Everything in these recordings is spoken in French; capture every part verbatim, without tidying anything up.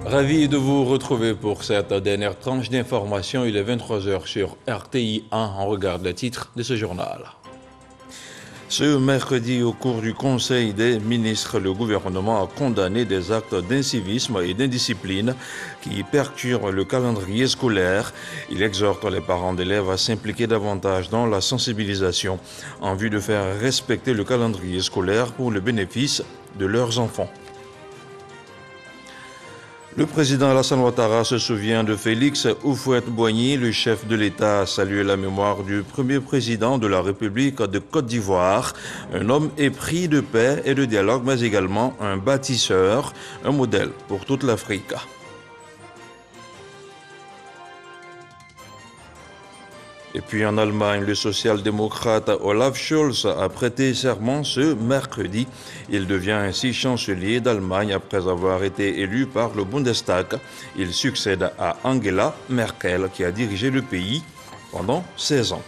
Ravi de vous retrouver pour cette dernière tranche d'information. Il est vingt-trois heures sur R T I un. On regarde le titre de ce journal. Ce mercredi, au cours du Conseil des ministres, le gouvernement a condamné des actes d'incivisme et d'indiscipline qui perturbent le calendrier scolaire. Il exhorte les parents d'élèves à s'impliquer davantage dans la sensibilisation en vue de faire respecter le calendrier scolaire pour le bénéfice de leurs enfants. Le président Alassane Ouattara se souvient de Félix Houphouët-Boigny. Le chef de l'État a salué la mémoire du premier président de la République de Côte d'Ivoire, un homme épris de paix et de dialogue, mais également un bâtisseur, un modèle pour toute l'Afrique. Et puis en Allemagne, le social-démocrate Olaf Scholz a prêté serment ce mercredi. Il devient ainsi chancelier d'Allemagne après avoir été élu par le Bundestag. Il succède à Angela Merkel qui a dirigé le pays pendant seize ans.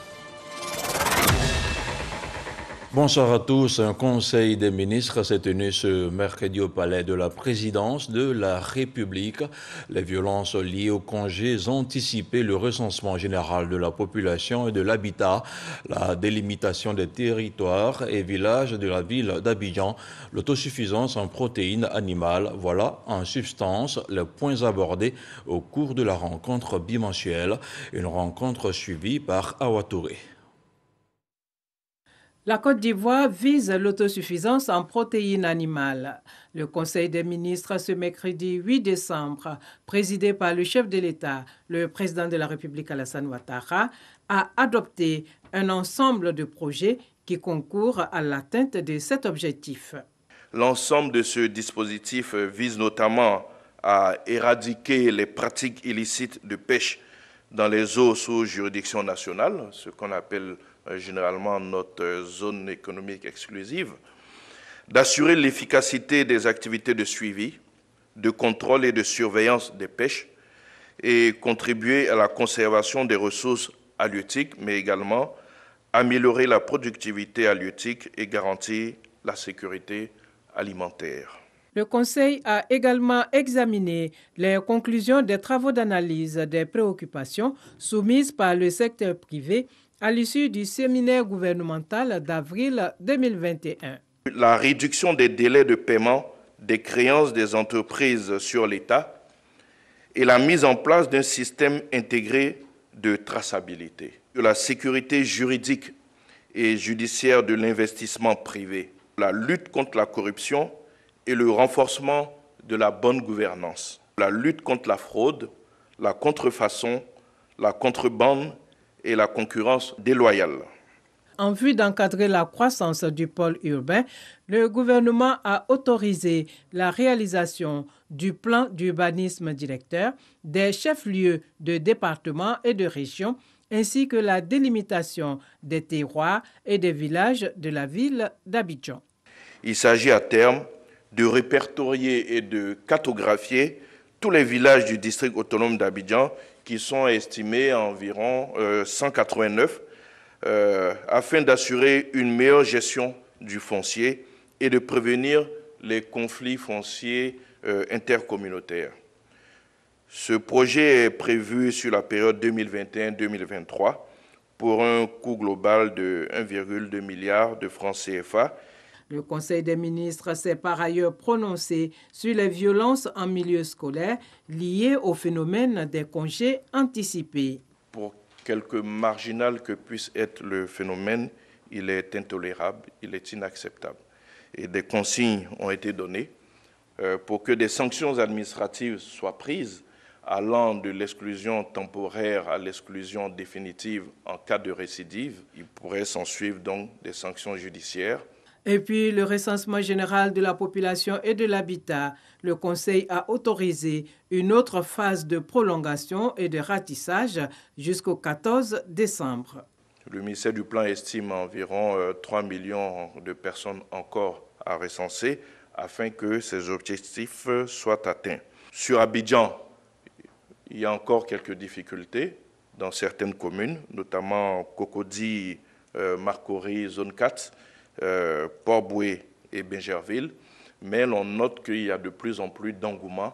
Bonsoir à tous. Un conseil des ministres s'est tenu ce mercredi au palais de la présidence de la République. Les violences liées aux congés ont anticipé le recensement général de la population et de l'habitat, la délimitation des territoires et villages de la ville d'Abidjan, l'autosuffisance en protéines animales. Voilà en substance les points abordés au cours de la rencontre bimensuelle, une rencontre suivie par Awa Touré. La Côte d'Ivoire vise l'autosuffisance en protéines animales. Le Conseil des ministres ce mercredi huit décembre, présidé par le chef de l'État, le président de la République Alassane Ouattara, a adopté un ensemble de projets qui concourent à l'atteinte de cet objectif. L'ensemble de ce dispositif vise notamment à éradiquer les pratiques illicites de pêche dans les eaux sous juridiction nationale, ce qu'on appelle généralement notre zone économique exclusive, d'assurer l'efficacité des activités de suivi, de contrôle et de surveillance des pêches et contribuer à la conservation des ressources halieutiques, mais également améliorer la productivité halieutique et garantir la sécurité alimentaire. Le Conseil a également examiné les conclusions des travaux d'analyse des préoccupations soumises par le secteur privé à l'issue du séminaire gouvernemental d'avril deux mille vingt et un. La réduction des délais de paiement des créances des entreprises sur l'État et la mise en place d'un système intégré de traçabilité. La sécurité juridique et judiciaire de l'investissement privé, la lutte contre la corruption et le renforcement de la bonne gouvernance, la lutte contre la fraude, la contrefaçon, la contrebande et la concurrence déloyale. En vue d'encadrer la croissance du pôle urbain, le gouvernement a autorisé la réalisation du plan d'urbanisme directeur des chefs-lieux de département et de région, ainsi que la délimitation des terroirs et des villages de la ville d'Abidjan. Il s'agit à terme de répertorier et de cartographier tous les villages du district autonome d'Abidjan qui sont estimés à environ euh, cent quatre-vingt-neuf, euh, afin d'assurer une meilleure gestion du foncier et de prévenir les conflits fonciers euh, intercommunautaires. Ce projet est prévu sur la période deux mille vingt et un deux mille vingt-trois pour un coût global de un virgule deux milliard de francs C F A. Le Conseil des ministres s'est par ailleurs prononcé sur les violences en milieu scolaire liées au phénomène des congés anticipés. Pour quelque marginal que puisse être le phénomène, il est intolérable, il est inacceptable. Et des consignes ont été données pour que des sanctions administratives soient prises allant de l'exclusion temporaire à l'exclusion définitive en cas de récidive. Il pourrait s'en suivre donc des sanctions judiciaires. Et puis, le recensement général de la population et de l'habitat. Le Conseil a autorisé une autre phase de prolongation et de ratissage jusqu'au quatorze décembre. Le ministère du Plan estime environ euh, trois millions de personnes encore à recenser afin que ces objectifs soient atteints. Sur Abidjan, il y a encore quelques difficultés dans certaines communes, notamment Cocody, euh, Marcory, zone quatre, Euh, Port-Boué et Bingerville, mais l'on note qu'il y a de plus en plus d'engouement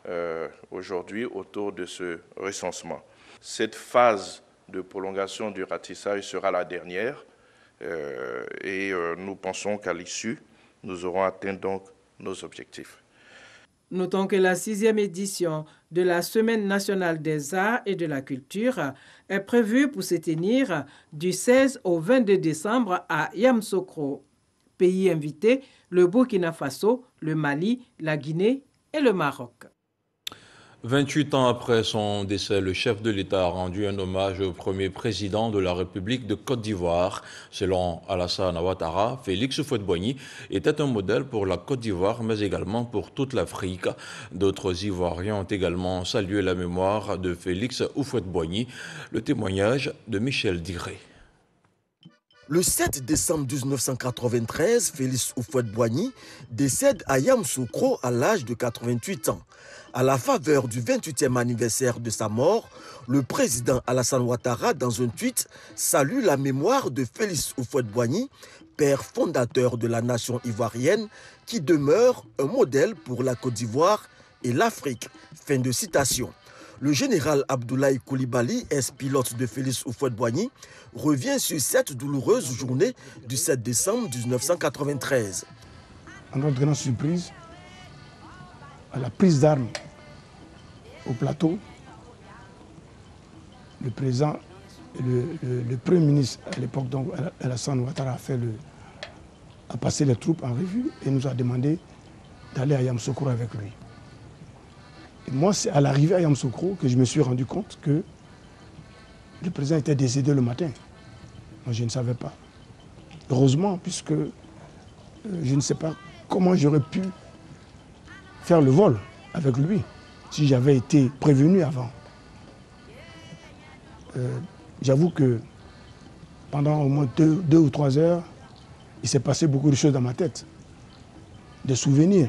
euh, aujourd'hui autour de ce recensement. Cette phase de prolongation du ratissage sera la dernière euh, et euh, nous pensons qu'à l'issue, nous aurons atteint donc nos objectifs. Notons que la sixième édition de la Semaine nationale des arts et de la culture est prévue pour se tenir du seize au vingt-deux décembre à Yamoussoukro. Pays invités, le Burkina Faso, le Mali, la Guinée et le Maroc. vingt-huit ans après son décès, le chef de l'État a rendu un hommage au premier président de la République de Côte d'Ivoire. Selon Alassane Ouattara, Félix Houphouët-Boigny était un modèle pour la Côte d'Ivoire, mais également pour toute l'Afrique. D'autres Ivoiriens ont également salué la mémoire de Félix Houphouët-Boigny. Le témoignage de Michel Diré. Le sept décembre mille neuf cent quatre-vingt-treize, Félix Houphouët-Boigny décède à Yamoussoukro à l'âge de quatre-vingt-huit ans. À la faveur du vingt-huitième anniversaire de sa mort, le président Alassane Ouattara, dans un tweet, salue la mémoire de Félix Houphouët-Boigny, père fondateur de la nation ivoirienne, qui demeure un modèle pour la Côte d'Ivoire et l'Afrique. Fin de citation. Le général Abdoulaye Coulibaly, ex-pilote de Félix Houphouët-Boigny, revient sur cette douloureuse journée du sept décembre mille neuf cent quatre-vingt-treize. À notre grande surprise, à la prise d'armes au plateau, le président, le, le, le premier ministre à l'époque, donc Alassane Ouattara, a, fait le, a passé les troupes en revue et nous a demandé d'aller à Yamoussoukro avec lui. Et moi, c'est à l'arrivée à Yamoussoukro que je me suis rendu compte que le président était décédé le matin. Moi, je ne savais pas. Heureusement, puisque euh, je ne sais pas comment j'aurais pu faire le vol avec lui si j'avais été prévenu avant. Euh, J'avoue que pendant au moins deux, deux ou trois heures, il s'est passé beaucoup de choses dans ma tête, des souvenirs.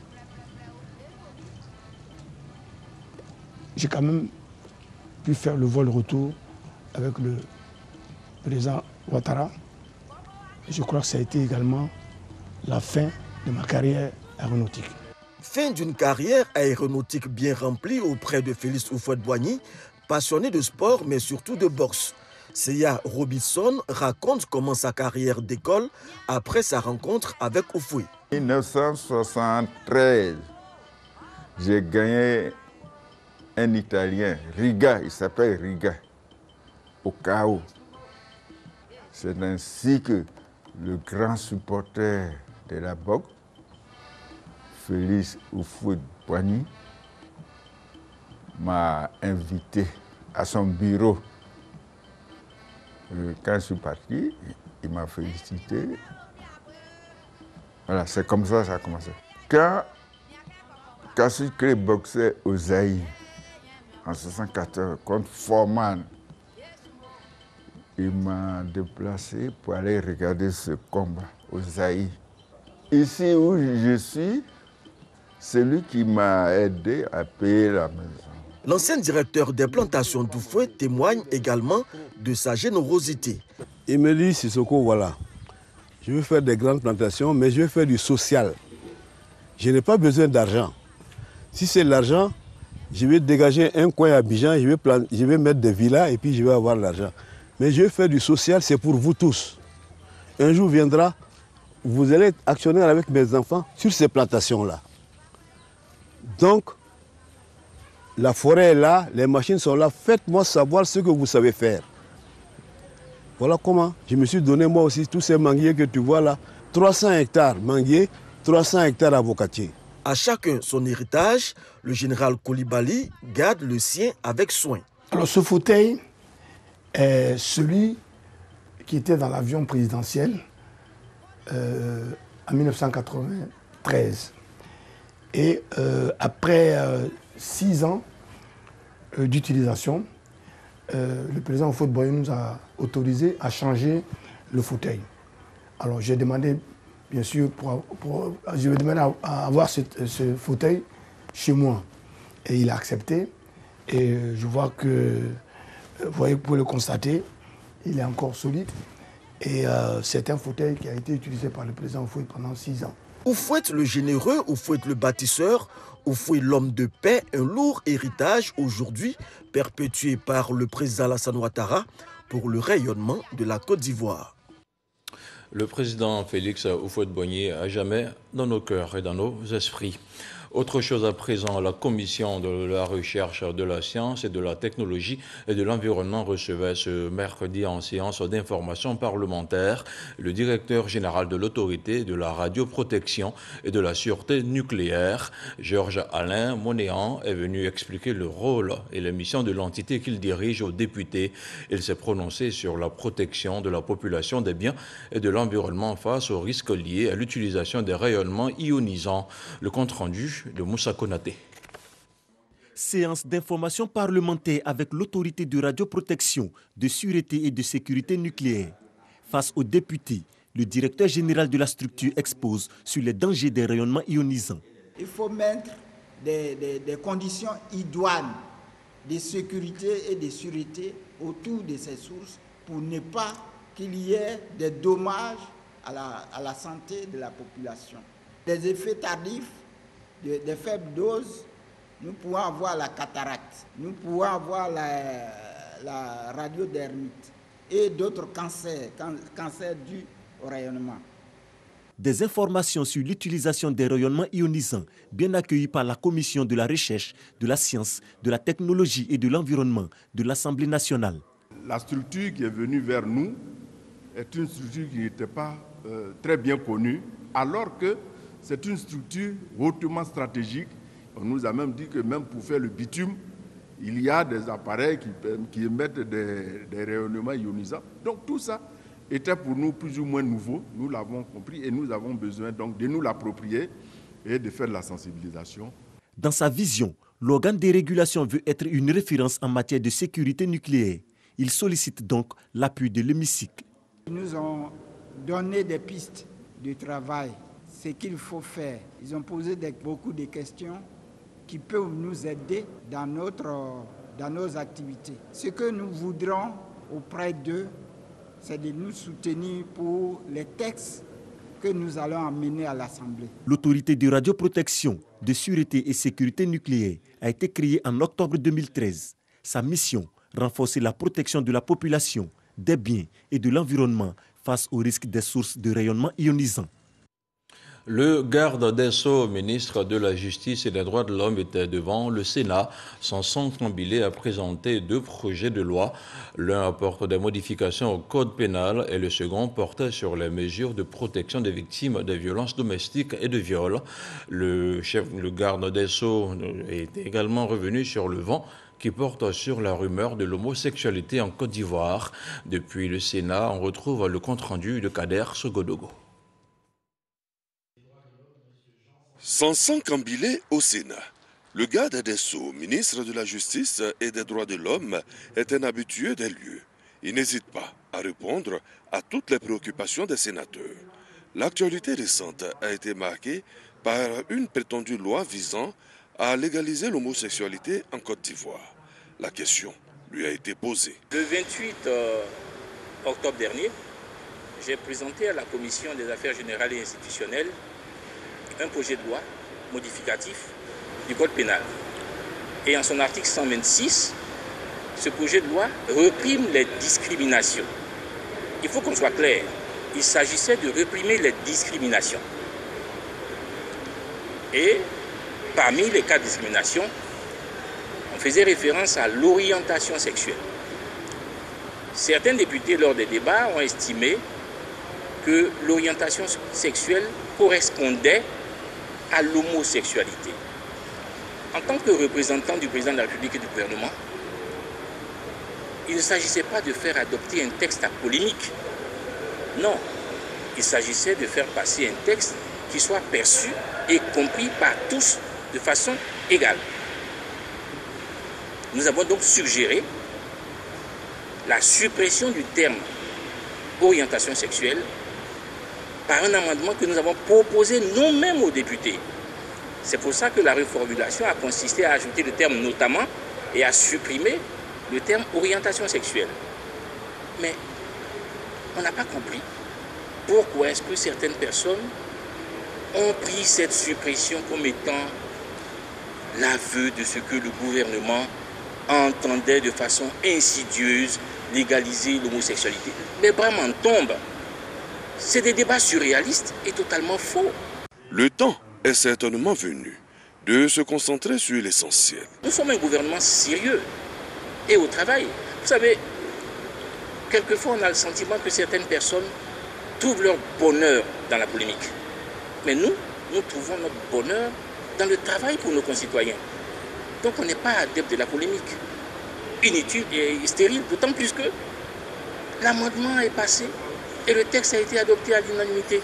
J'ai quand même pu faire le vol retour avec le président Ouattara. Je crois que ça a été également la fin de ma carrière aéronautique. Fin d'une carrière aéronautique bien remplie auprès de Félix Houphouët-Boigny, passionné de sport mais surtout de boxe. Seya Robinson raconte comment sa carrière décolle après sa rencontre avec Houphouët. En mille neuf cent soixante-treize, j'ai gagné un Italien, Riga, il s'appelle Riga, au chaos. C'est ainsi que le grand supporter de la boxe, Félix Houphouët-Boigny, m'a invité à son bureau. Quand je suis parti, il m'a félicité. Voilà, c'est comme ça que ça a commencé. Quand Cassius Clay boxait au Zaïre, en soixante-quatorze, contre Foreman, il m'a déplacé pour aller regarder ce combat au Zaïre. Ici où je suis, c'est lui qui m'a aidé à payer la maison. L'ancien directeur des plantations d'Houphouët témoigne également de sa générosité. Il me dit, Sissoko, voilà, je veux faire des grandes plantations, mais je veux faire du social. Je n'ai pas besoin d'argent. Si c'est l'argent, je vais dégager un coin à Abidjan, je vais, plan... je vais mettre des villas et puis je vais avoir l'argent. Mais je veux faire du social, c'est pour vous tous. Un jour viendra, vous allez être actionnaire avec mes enfants sur ces plantations-là. Donc, la forêt est là, les machines sont là, faites-moi savoir ce que vous savez faire. Voilà comment je me suis donné moi aussi tous ces manguiers que tu vois là, trois cents hectares manguiers, trois cents hectares avocatiers. À chacun son héritage, le général Coulibaly garde le sien avec soin. Alors ce fauteuil est celui qui était dans l'avion présidentiel euh, en mille neuf cent quatre-vingt-treize. Et euh, après euh, six ans euh, d'utilisation, euh, le président Houphouët-Boigny nous a autorisé à changer le fauteuil. Alors j'ai demandé, bien sûr, pour, pour, je vais demander à, à avoir ce, ce fauteuil chez moi. Et il a accepté. Et je vois que, vous voyez, vous pouvez le constater, il est encore solide. Et euh, c'est un fauteuil qui a été utilisé par le président Houphouët pendant six ans. Houphouët le généreux, Houphouët le bâtisseur, Houphouët l'homme de paix, un lourd héritage aujourd'hui perpétué par le président Alassane Ouattara pour le rayonnement de la Côte d'Ivoire. Le président Félix Houphouët-Boigny à jamais dans nos cœurs et dans nos esprits. Autre chose à présent, la commission de la recherche de la science et de la technologie et de l'environnement recevait ce mercredi en séance d'information parlementaire le directeur général de l'autorité de la radioprotection et de la sûreté nucléaire, Georges Alain Monéan, est venu expliquer le rôle et les missions de l'entité qu'il dirige aux députés. Il s'est prononcé sur la protection de la population, des biens et de l'environnement face aux risques liés à l'utilisation des rayonnements ionisants. Le compte-rendu de Moussa Konaté. Séance d'information parlementaire avec l'autorité de radioprotection, de sûreté et de sécurité nucléaire. Face aux députés, le directeur général de la structure expose sur les dangers des rayonnements ionisants. Il faut mettre des, des, des conditions idoines de sécurité et de sûreté autour de ces sources pour ne pas qu'il y ait des dommages à la, à la santé de la population. Des effets tardifs, des de faibles doses, nous pouvons avoir la cataracte, nous pouvons avoir la, la radiodermite et d'autres cancers, can, cancers dus au rayonnement. Des informations sur l'utilisation des rayonnements ionisants, bien accueillies par la Commission de la recherche, de la science, de la technologie et de l'environnement de l'Assemblée nationale. La structure qui est venue vers nous est une structure qui n'était pas euh, très bien connue, alors que c'est une structure hautement stratégique. On nous a même dit que même pour faire le bitume, il y a des appareils qui, qui émettent des, des rayonnements ionisants. Donc tout ça était pour nous plus ou moins nouveau. Nous l'avons compris et nous avons besoin donc de nous l'approprier et de faire de la sensibilisation. Dans sa vision, l'organe de régulation veut être une référence en matière de sécurité nucléaire. Il sollicite donc l'appui de l'hémicycle. Ils nous ont donné des pistes de travail. Ce qu'il faut faire. Ils ont posé des, beaucoup de questions qui peuvent nous aider dans, notre, dans nos activités. Ce que nous voudrons auprès d'eux, c'est de nous soutenir pour les textes que nous allons amener à l'Assemblée. L'autorité de radioprotection, de sûreté et sécurité nucléaire a été créée en octobre deux mille treize. Sa mission, renforcer la protection de la population, des biens et de l'environnement face au risque des sources de rayonnement ionisant. Le garde des Sceaux, ministre de la Justice et des Droits de l'Homme, était devant le Sénat. Son centre embilé a présenté deux projets de loi. L'un apporte des modifications au code pénal et le second portait sur les mesures de protection des victimes des violences domestiques et de viols. Le chef, le garde des Sceaux est également revenu sur le vent qui porte sur la rumeur de l'homosexualité en Côte d'Ivoire. Depuis le Sénat, on retrouve le compte-rendu de Kader Sogodogo. Sansan Kambilé au Sénat. Le garde des Sceaux, ministre de la Justice et des Droits de l'Homme, est un habitué des lieux. Il n'hésite pas à répondre à toutes les préoccupations des sénateurs. L'actualité récente a été marquée par une prétendue loi visant à légaliser l'homosexualité en Côte d'Ivoire. La question lui a été posée. Le vingt-huit octobre dernier, j'ai présenté à la Commission des Affaires générales et institutionnelles un projet de loi modificatif du Code pénal. Et en son article cent vingt-six, ce projet de loi réprime les discriminations. Il faut qu'on soit clair, il s'agissait de réprimer les discriminations. Et parmi les cas de discrimination, on faisait référence à l'orientation sexuelle. Certains députés, lors des débats, ont estimé que l'orientation sexuelle correspondait à l'homosexualité. En tant que représentant du président de la République et du gouvernement, il ne s'agissait pas de faire adopter un texte à polémique. Non, il s'agissait de faire passer un texte qui soit perçu et compris par tous de façon égale. Nous avons donc suggéré la suppression du terme orientation sexuelle par un amendement que nous avons proposé nous-mêmes aux députés. C'est pour ça que la reformulation a consisté à ajouter le terme notamment et à supprimer le terme orientation sexuelle. Mais on n'a pas compris pourquoi est-ce que certaines personnes ont pris cette suppression comme étant l'aveu de ce que le gouvernement entendait de façon insidieuse légaliser l'homosexualité. Les bras m'en tombent. C'est des débats surréalistes et totalement faux. Le temps est certainement venu de se concentrer sur l'essentiel. Nous sommes un gouvernement sérieux et au travail. Vous savez, quelquefois on a le sentiment que certaines personnes trouvent leur bonheur dans la polémique. Mais nous, nous trouvons notre bonheur dans le travail pour nos concitoyens. Donc on n'est pas adepte de la polémique inutile et stérile, d'autant plus que l'amendement est passé et le texte a été adopté à l'unanimité.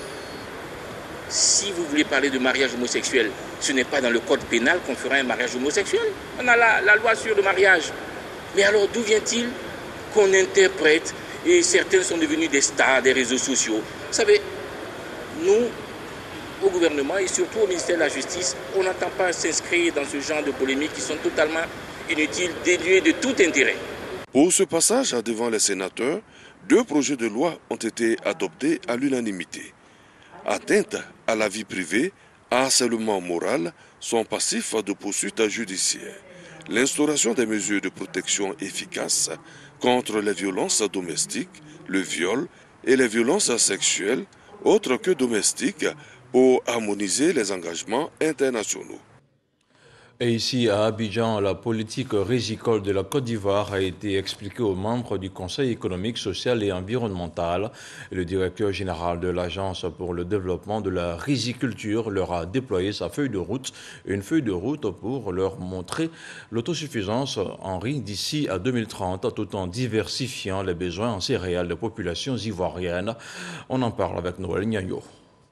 Si vous voulez parler de mariage homosexuel, ce n'est pas dans le code pénal qu'on fera un mariage homosexuel. On a la, la loi sur le mariage. Mais alors d'où vient-il qu'on interprète, et certains sont devenus des stars des réseaux sociaux? Vous savez, nous, au gouvernement et surtout au ministère de la Justice, on n'entend pas s'inscrire dans ce genre de polémiques qui sont totalement inutiles, dénuées de tout intérêt. Pour ce passage devant les sénateurs, deux projets de loi ont été adoptés à l'unanimité. Atteinte à la vie privée, harcèlement moral sont passifs de poursuites judiciaires. L'instauration des mesures de protection efficaces contre les violences domestiques, le viol et les violences sexuelles, autres que domestiques, pour harmoniser les engagements internationaux. Et ici, à Abidjan, la politique rizicole de la Côte d'Ivoire a été expliquée aux membres du Conseil économique, social et environnemental. Le directeur général de l'Agence pour le développement de la riziculture leur a déployé sa feuille de route, une feuille de route pour leur montrer l'autosuffisance en riz d'ici à deux mille trente, tout en diversifiant les besoins en céréales des populations ivoiriennes. On en parle avec Noël Niayo.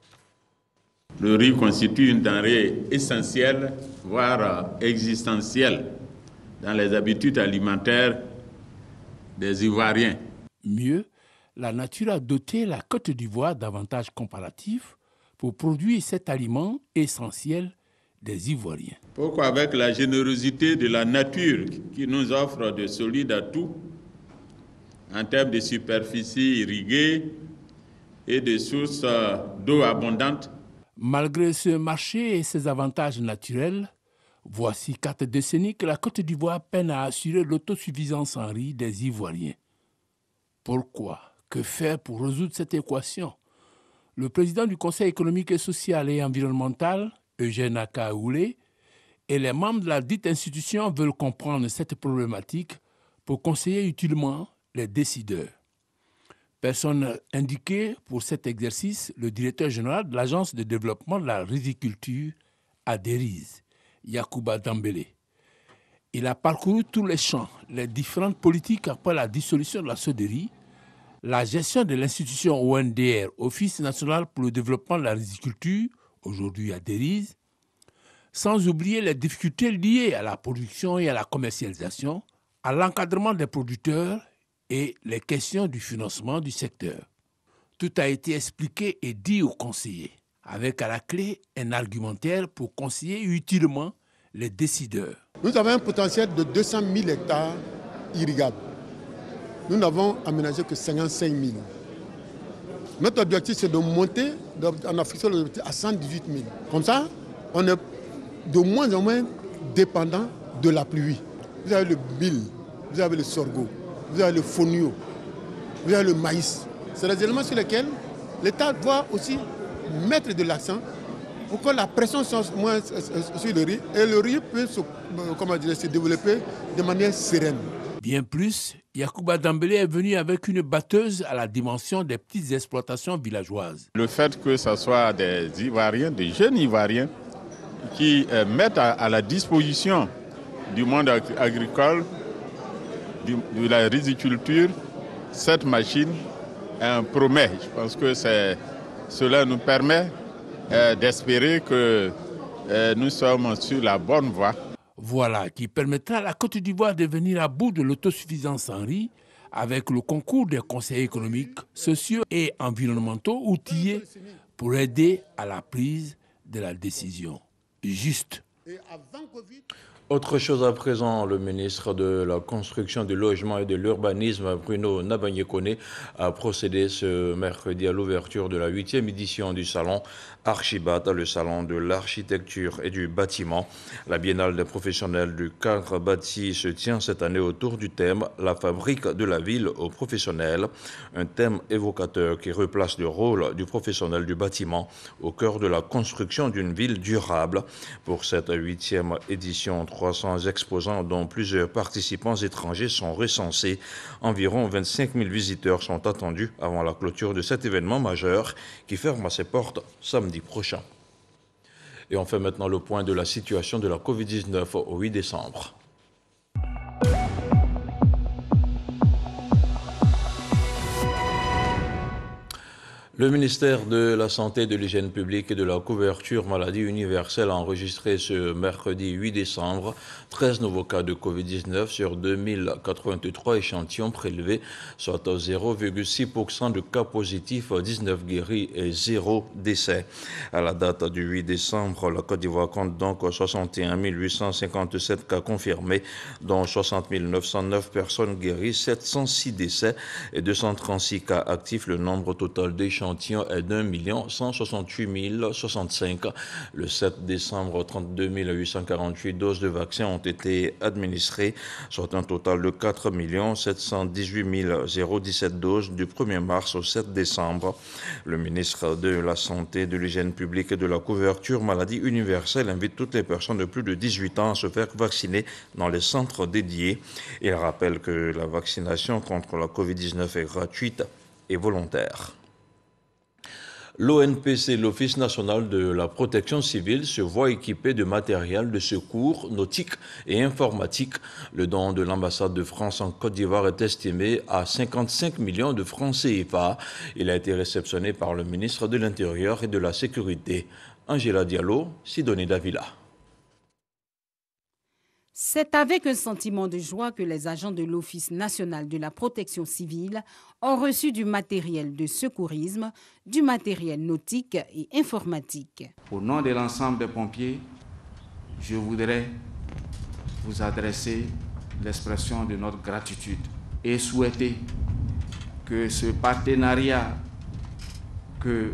Le riz constitue une denrée essentielle, voire existentielle, dans les habitudes alimentaires des Ivoiriens. Mieux, la nature a doté la Côte d'Ivoire d'avantages comparatifs pour produire cet aliment essentiel des Ivoiriens. Pourquoi, avec la générosité de la nature qui nous offre de solides atouts en termes de superficie irriguée et de sources d'eau abondantes, malgré ce marché et ses avantages naturels, voici quatre décennies que la Côte d'Ivoire peine à assurer l'autosuffisance en riz des Ivoiriens. Pourquoi? Que faire pour résoudre cette équation? Le président du Conseil économique et social et environnemental, Eugène Akaoulé, et les membres de la dite institution veulent comprendre cette problématique pour conseiller utilement les décideurs. Personne indiquée pour cet exercice, le directeur général de l'Agence de développement de la riziculture à Dériz, Yacouba Dambélé. Il a parcouru tous les champs, les différentes politiques après la dissolution de la SODERI, la gestion de l'institution O N D R, Office national pour le développement de la riziculture, aujourd'hui à Dériz, sans oublier les difficultés liées à la production et à la commercialisation, à l'encadrement des producteurs et les questions du financement du secteur. Tout a été expliqué et dit aux conseillers, avec à la clé un argumentaire pour conseiller utilement les décideurs. Nous avons un potentiel de deux cent mille hectares irrigables. Nous n'avons aménagé que cinquante-cinq mille. Notre objectif, c'est de monter en Afrique à cent dix-huit mille. Comme ça, on est de moins en moins dépendant de la pluie. Vous avez le mil, vous avez le sorgho, vous avez le fonio, vous avez le maïs. C'est les éléments sur lesquels l'État doit aussi mettre de l'accent pour que la pression soit moins sur le riz et le riz peut se, comment dire, se développer de manière sereine. Bien plus, Yacouba Dambélé est venu avec une batteuse à la dimension des petites exploitations villageoises. Le fait que ce soit des Ivoiriens, des jeunes Ivoiriens, qui euh, mettent à, à la disposition du monde agricole, du, de la riziculture, cette machine un promet. Je pense que cela nous permet euh, d'espérer que euh, nous sommes sur la bonne voie. Voilà, qui permettra à la Côte d'Ivoire de venir à bout de l'autosuffisance en riz avec le concours des conseils économiques, sociaux et environnementaux outillés pour aider à la prise de la décision juste. Autre chose à présent, le ministre de la Construction, du Logement et de l'Urbanisme, Bruno Nabagné-Koné, a procédé ce mercredi à l'ouverture de la huitième édition du salon Archibat, le salon de l'architecture et du bâtiment. La biennale des professionnels du cadre bâti se tient cette année autour du thème « La fabrique de la ville aux professionnels », un thème évocateur qui replace le rôle du professionnel du bâtiment au cœur de la construction d'une ville durable. Pour cette huitième édition, trois cents exposants, dont plusieurs participants étrangers, sont recensés. Environ vingt-cinq mille visiteurs sont attendus avant la clôture de cet événement majeur qui ferme ses portes samedi prochain. Et on fait maintenant le point de la situation de la covid dix-neuf au huit décembre. Le ministère de la Santé, de l'Hygiène publique et de la couverture maladie universelle a enregistré ce mercredi huit décembre treize nouveaux cas de covid dix-neuf sur deux mille quatre-vingt-trois échantillons prélevés, soit zéro virgule six pour cent de cas positifs, dix-neuf guéris et zéro décès. À la date du huit décembre, la Côte d'Ivoire compte donc soixante et un mille huit cent cinquante-sept cas confirmés, dont soixante mille neuf cent neuf personnes guéries, sept cent six décès et deux cent trente-six cas actifs. Le nombre total d'échantillons est d'un million cent soixante-huit mille soixante-cinq. Le sept décembre, trente-deux mille huit cent quarante-huit doses de vaccins ont été administrées, soit un total de quatre millions sept cent dix-huit mille dix-sept doses du premier mars au sept décembre. Le ministre de la Santé, de l'Hygiène publique et de la couverture maladie universelle invite toutes les personnes de plus de dix-huit ans à se faire vacciner dans les centres dédiés. Il rappelle que la vaccination contre la covid dix-neuf est gratuite et volontaire. L'O N P C, l'Office national de la protection civile, se voit équipé de matériel de secours nautique et informatique. Le don de l'ambassade de France en Côte d'Ivoire est estimé à cinquante-cinq millions de francs C F A. Il a été réceptionné par le ministre de l'Intérieur et de la Sécurité. Angela Diallo, Sidonie Davila. C'est avec un sentiment de joie que les agents de l'Office national de la protection civile ont reçu du matériel de secourisme, du matériel nautique et informatique. Au nom de l'ensemble des pompiers, je voudrais vous adresser l'expression de notre gratitude et souhaiter que ce partenariat que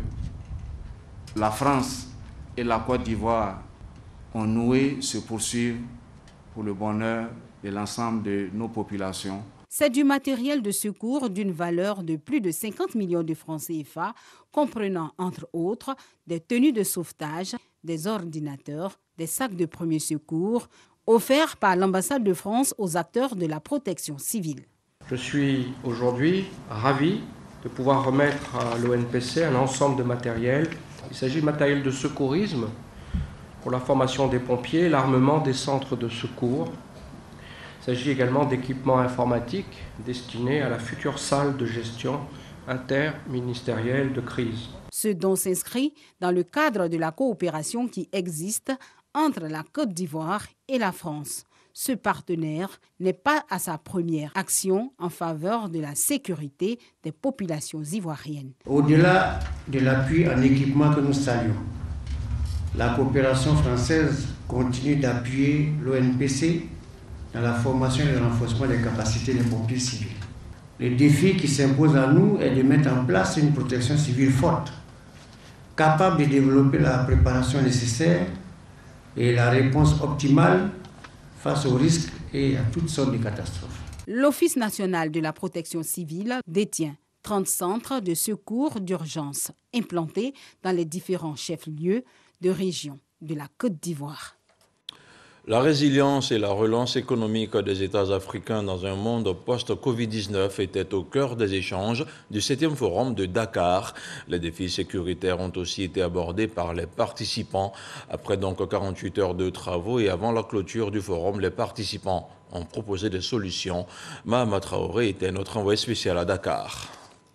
la France et la Côte d'Ivoire ont noué se poursuive pour le bonheur de l'ensemble de nos populations. C'est du matériel de secours d'une valeur de plus de cinquante millions de francs C F A, comprenant entre autres des tenues de sauvetage, des ordinateurs, des sacs de premiers secours, offerts par l'ambassade de France aux acteurs de la protection civile. Je suis aujourd'hui ravi de pouvoir remettre à l'O N P C un ensemble de matériel. Il s'agit de matériel de secourisme pour la formation des pompiers, l'armement des centres de secours. Il s'agit également d'équipements informatiques destinés à la future salle de gestion interministérielle de crise. Ce don s'inscrit dans le cadre de la coopération qui existe entre la Côte d'Ivoire et la France. Ce partenaire n'est pas à sa première action en faveur de la sécurité des populations ivoiriennes. Au-delà de l'appui en équipement que nous saluons, la coopération française continue d'appuyer l'O N P C dans la formation et le renforcement des capacités des pompiers civils. Le défi qui s'impose à nous est de mettre en place une protection civile forte, capable de développer la préparation nécessaire et la réponse optimale face aux risques et à toutes sortes de catastrophes. L'Office national de la protection civile détient trente centres de secours d'urgence implantés dans les différents chefs-lieux de région de la Côte d'Ivoire. La résilience et la relance économique des États africains dans un monde post-covid dix-neuf étaient au cœur des échanges du septième forum de Dakar. Les défis sécuritaires ont aussi été abordés par les participants. Après donc quarante-huit heures de travaux et avant la clôture du forum, les participants ont proposé des solutions. Mahama Traoré était notre envoyé spécial à Dakar.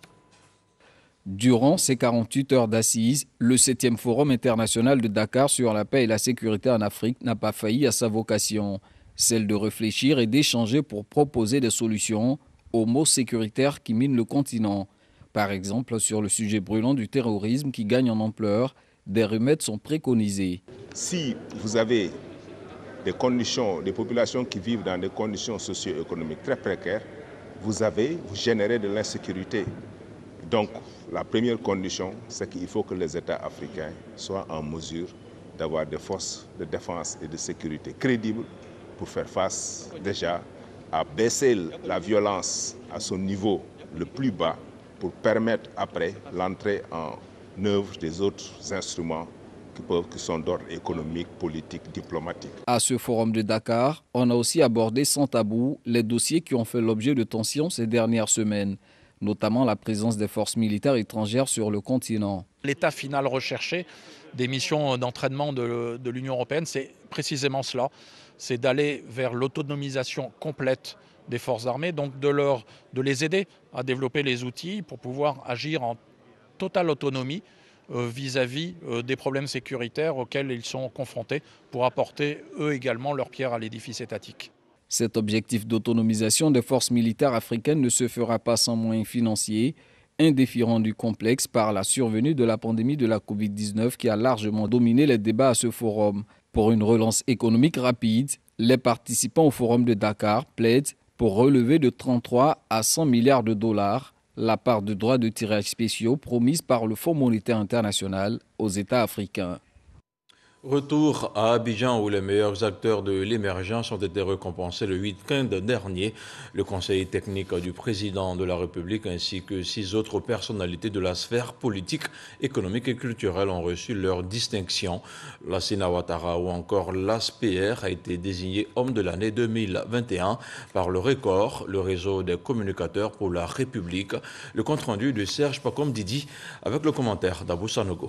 Durant ces quarante-huit heures d'assises, le septième Forum international de Dakar sur la paix et la sécurité en Afrique n'a pas failli à sa vocation, celle de réfléchir et d'échanger pour proposer des solutions aux maux sécuritaires qui minent le continent. Par exemple, sur le sujet brûlant du terrorisme qui gagne en ampleur, des remèdes sont préconisés. Si vous avez des conditions, des populations qui vivent dans des conditions socio-économiques très précaires, vous avez, vous générez de l'insécurité. Donc, la première condition, c'est qu'il faut que les États africains soient en mesure d'avoir des forces de défense et de sécurité crédibles pour faire face déjà à baisser la violence à son niveau le plus bas pour permettre après l'entrée en œuvre des autres instruments qui, peuvent, qui sont d'ordre économique, politique, diplomatique. À ce forum de Dakar, on a aussi abordé sans tabou les dossiers qui ont fait l'objet de tensions ces dernières semaines, notamment la présence des forces militaires étrangères sur le continent. L'état final recherché des missions d'entraînement de, de l'Union européenne, c'est précisément cela, c'est d'aller vers l'autonomisation complète des forces armées, donc de, leur, de les aider à développer les outils pour pouvoir agir en totale autonomie euh, vis-à-vis euh, des problèmes sécuritaires auxquels ils sont confrontés pour apporter eux également leur pierre à l'édifice étatique. Cet objectif d'autonomisation des forces militaires africaines ne se fera pas sans moyens financiers, un défi rendu complexe par la survenue de la pandémie de la covid dix-neuf qui a largement dominé les débats à ce forum. Pour une relance économique rapide, les participants au forum de Dakar plaident pour relever de trente-trois à cent milliards de dollars la part de droits de tirage spéciaux promise par le Fonds monétaire international aux États africains. Retour à Abidjan où les meilleurs acteurs de l'émergence ont été récompensés le week-end dernier. Le conseil technique du président de la République ainsi que six autres personnalités de la sphère politique, économique et culturelle ont reçu leur distinction. Lassina Ouattara ou encore l'A S P R a été désigné homme de l'année deux mille vingt et un par le Record, le réseau des communicateurs pour la République. Le compte-rendu de Serge Pacom Didi avec le commentaire d'Abou Sanogo.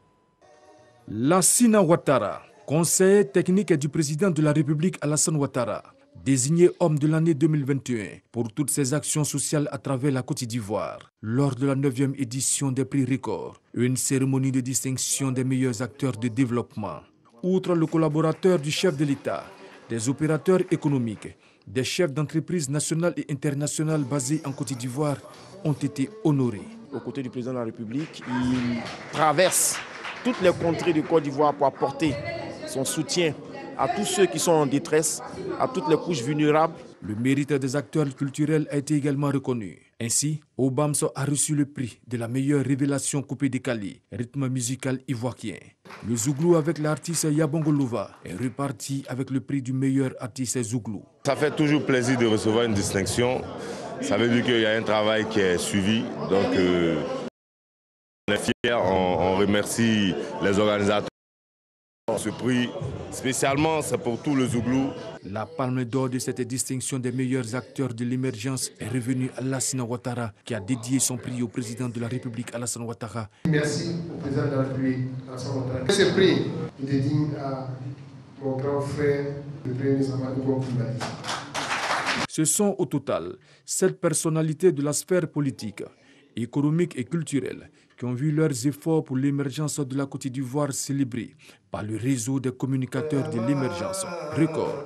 Lassina Ouattara, conseiller technique du président de la République Alassane Ouattara, désigné homme de l'année deux mille vingt et un pour toutes ses actions sociales à travers la Côte d'Ivoire. Lors de la neuvième édition des prix Record, une cérémonie de distinction des meilleurs acteurs de développement. Outre le collaborateur du chef de l'État, des opérateurs économiques, des chefs d'entreprise nationales et internationales basés en Côte d'Ivoire ont été honorés. Aux côtés du président de la République, il traverse toutes les contrées de Côte d'Ivoire pour apporter son soutien à tous ceux qui sont en détresse, à toutes les couches vulnérables. Le mérite des acteurs culturels a été également reconnu. Ainsi, Obamso a reçu le prix de la meilleure révélation coupé décalé, rythme musical ivoirien. Le Zouglou avec l'artiste Yabongo Louva est reparti avec le prix du meilleur artiste Zouglou. Ça fait toujours plaisir de recevoir une distinction. Ça veut dire qu'il y a un travail qui est suivi. Donc, euh on est fiers, on, on remercie les organisateurs. Ce prix, spécialement, c'est pour tout le Zouglou. La palme d'or de cette distinction des meilleurs acteurs de l'émergence est revenue à Lassina Ouattara, qui a dédié son prix au président de la République, Alassane Ouattara. Merci au président de la République, Alassane Ouattara. Ce prix est dédié à mon grand frère, le Premier ministre Amadou Coulibaly. Ce sont au total sept personnalités de la sphère politique, économique et culturelle qui ont vu leurs efforts pour l'émergence de la Côte d'Ivoire célébrés par le réseau des communicateurs de l'émergence, Record.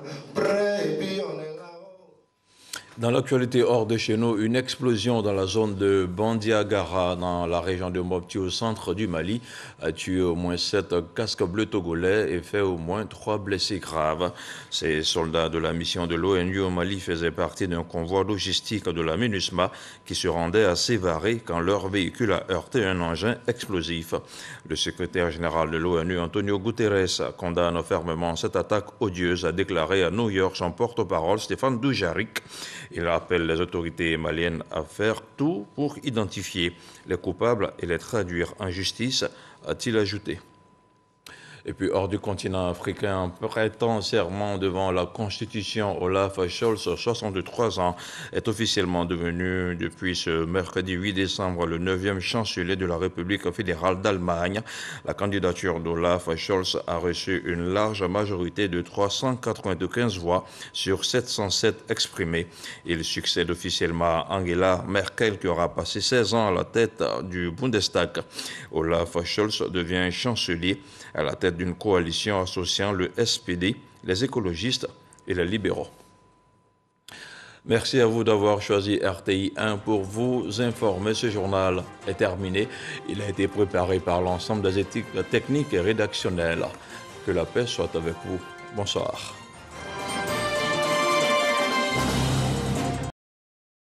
Dans l'actualité hors de chez nous, une explosion dans la zone de Bandiagara, dans la région de Mopti, au centre du Mali, a tué au moins sept casques bleus togolais et fait au moins trois blessés graves. Ces soldats de la mission de l'ONU au Mali faisaient partie d'un convoi logistique de la MINUSMA qui se rendait à Sévaré quand leur véhicule a heurté un engin explosif. Le secrétaire général de l'ONU, Antonio Guterres, condamne fermement cette attaque odieuse, a déclaré à New York son porte-parole Stéphane Dujarric. Il appelle les autorités maliennes à faire tout pour identifier les coupables et les traduire en justice, a-t-il ajouté. Et puis hors du continent africain, prêtant serment devant la Constitution, Olaf Scholz, soixante-trois ans, est officiellement devenu depuis ce mercredi huit décembre le neuvième chancelier de la République fédérale d'Allemagne. La candidature d'Olaf Scholz a reçu une large majorité de trois cent quatre-vingt-quinze voix sur sept cent sept exprimées. Il succède officiellement à Angela Merkel qui aura passé seize ans à la tête du Bundestag. Olaf Scholz devient chancelier à la tête d'une coalition associant le S P D, les écologistes et les libéraux. Merci à vous d'avoir choisi R T I un pour vous informer. Ce journal est terminé. Il a été préparé par l'ensemble des équipes techniques et rédactionnelles. Que la paix soit avec vous. Bonsoir.